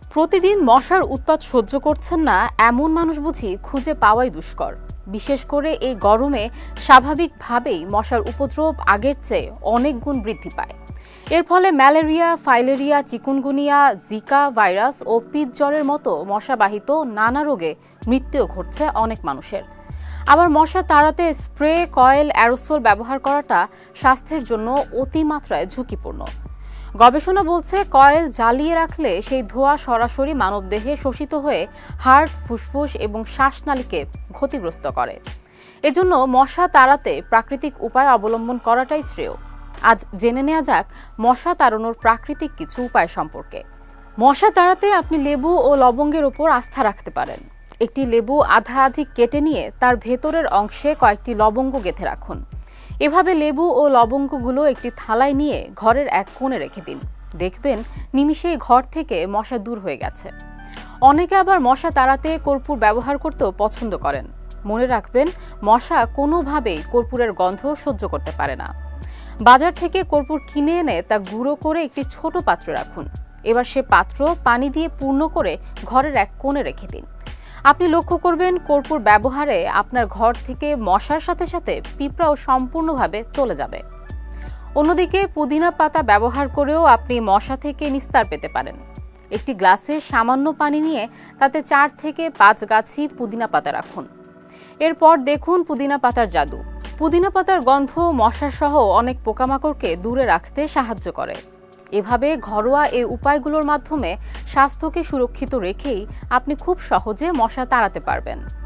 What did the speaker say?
প্রতিদিন মশার উৎপাত সহ্য করছেন না এমন মানুষ বুঝি খুঁজে পাওয়াই দুষ্কর। বিশেষ করে এই গরমে স্বাভাবিকভাবেই মশার উপদ্রব আগের চেয়ে অনেক গুণ বৃদ্ধি পায়। এর ফলে malaria, filaria, chikungunya, Zika virus ও পিত জ্বরের মতো মশাবাহিত নানা রোগে মৃত্যুও ঘটছে অনেক মানুষের। আবার মশা তাড়াতে স্প্রে, কয়েল, অ্যারোসোল ব্যবহার করাটা স্বাস্থ্যের জন্য অতিমাত্রায় ঝুঁকিপূর্ণ। গবেষণা বলছে কয়েল জ্বালিয়ে রাখলে সেই ধোঁয়া সরাসরি মানবদেহে শোষিত হয়ে হার্ট, ফুসফুস এবং শ্বাসনালীকে ক্ষতিগ্রস্ত করে। এজন্য মশা তাড়াতে প্রাকৃতিক উপায় অবলম্বন করাটাই শ্রেয়। আজ জেনে নেওয়া যাক মশা তাড়ানোর প্রাকৃতিক কিছু উপায় সম্পর্কে। মশা তাড়াতে আপনি লেবু ও লবঙ্গের উপর আস্থা রাখতে পারেন। একটি লেবু আধা আধি কেটে নিয়ে তার ভেতরের অংশে কয়েকটি লবঙ্গ গেঁথে রাখুন। এভাবে লেবু ও লবঙ্গগুলো একটি থালায় নিয়ে ঘরের এক কোণে রেখে দিন। দেখবেন নিমিষেই ঘর থেকে মশা দূর হয়ে গেছে। অনেকে আবার মশা তাড়াতে কর্পূর ব্যবহার করতেও পছন্দ করেন। মনে রাখবেন, মশা কোনোভাবেই কর্পূরের গন্ধ সহ্য করতে পারে না। বাজার থেকে কর্পূর কিনে এনে তা গুঁড়ো করে একটি ছোট পাত্রে রাখুন। এবার সে পাত্র পানি দিয়ে পূর্ণ করে ঘরের এক কোণে রেখে দিন। আপনি লক্ষ্য করবেন কর্পূর ব্যবহারে আপনার ঘর থেকে মশার সাথে সাথে পিঁপড়াও সম্পূর্ণভাবে চলে যাবে। অন্যদিকে পুদিনা পাতা ব্যবহার করেও আপনি মশা থেকে নিস্তার পেতে পারেন। একটি গ্লাসে সামান্য পানি নিয়ে তাতে 4 থেকে 5 গাছি পুদিনা পাতা রাখুন। এরপর দেখুন পুদিনা পাতার জাদু। পুদিনা পাতার গন্ধ মশাসহ অনেক পোকামাকড়কে দূরে রাখতে সাহায্য করে। এভাবে ঘরোয়া এই উপায়গুলোর মাধ্যমে স্বাস্থ্যকে সুরক্ষিত রেখেই আপনি খুব সহজে মশা তাড়াতে পারবেন।